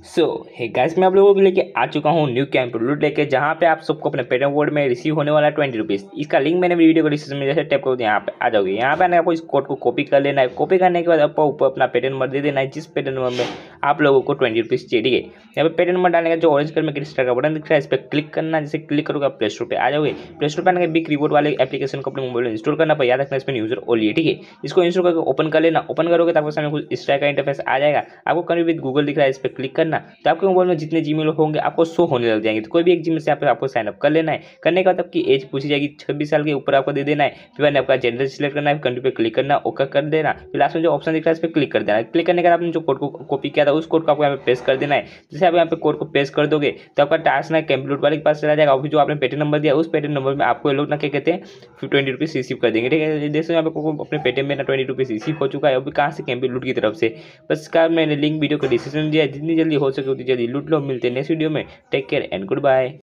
सो hey guys, मैं आप लोगों के लेके आ चुका हूँ न्यू कैंप लूट लेके, जहाँ पे आप सबको अपने पेटीएम कोड में रिसीव होने वाला 20 रुपीज़। इसका लिंक मैंने वीडियो को डिस्क्रिप्शन में जैसे टैप करो यहाँ पे आ जाओगे। यहाँ पे आने आपको इस कोड को कॉपी कर लेना है। कॉपी करने के बाद आपको ऊपर अपना पेटीएम नंबर दे देना है, जिस पेटीएम नंबर में आप लोगों को 20 रुपीज़ चाहिए। ठीक है, यहाँ पे पेटीएम नंबर डालने का जो ऑरेंज कलर में क्लिक का बटन दिख रहा है, इस पर क्लिक करना। जैसे क्लिक करोगे आप प्ले स्टोर पे आ जाओगे। प्ले स्टोर पर आने के बिग रिवॉर्ड वाले एप्लीकेशन को अपने मोबाइल में इंस्टॉल करना, पर याद रखना इसमें यूजर ओनली है। ठीक है, इसको इंस्टॉल करके ओपन कर लेना। ओपन करोगे तो आपके सामने कुछ इस तरह का इंटरफेस आ जाएगा। आपको कभी भी गूगल दिख रहा है, इस पर क्लिक करना। तो आपके मोबाइल में जितने जीमेल होंगे आपको शो होने लग जाएंगे। तो कोई भी एक जीमेल से आपको साइन अप कर लेना है। करने के बाद आपकी एज पूछी जाएगी, 26 साल के ऊपर आपको दे देना है। फिर आपका जेंडर सिलेक्ट करना है, कंट्री पे क्लिक करना, ओके कर देना। फिर लास्ट में जो ऑप्शन दिख रहा है इस पर क्लिक कर देना। क्लिक करने के बाद आपने जो कोड को कॉपी किया था उस कोड को आपको यहाँ पे पेस्ट कर देना है। जैसे आप यहाँ पे कोड को पेस्ट कर दोगे तो आपका टास्क ना कंप्लीट वाले के पास चला जाएगा। और जो आपने पेटीएम नंबर दिया उस पेटीएम नंबर में आपको ये लोग ना क्या कहते हैं 20 रुपीज़ रिसीव कर देंगे। ठीक है, जैसे यहाँ पे अपने पेटीएम में ना 20 रुपीज़ रिसीव हो चुका है। अभी कहाँ से कैंपी लूट की तरफ से, बस इसका मैंने लिंक वीडियो को डिस्क्रिप्शन में दिया है। जितनी जल्दी हो सके उतनी जल्दी लूट लो। मिलते हैं नेक्स्ट वीडियो में। Take care and good bye.